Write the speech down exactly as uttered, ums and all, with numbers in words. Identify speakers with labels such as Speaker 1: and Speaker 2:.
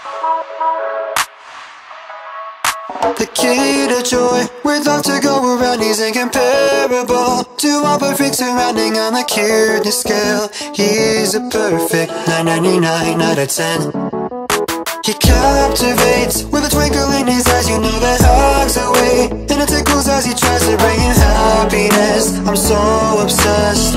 Speaker 1: The key to joy, with love to go around, he's incomparable to all perfect surrounding on the cuteness scale. He's a perfect nine ninety-nine out of ten. He captivates with a twinkle in his eyes, you know that hugs away, and it tickles as he tries to bring you happiness. I'm so obsessed.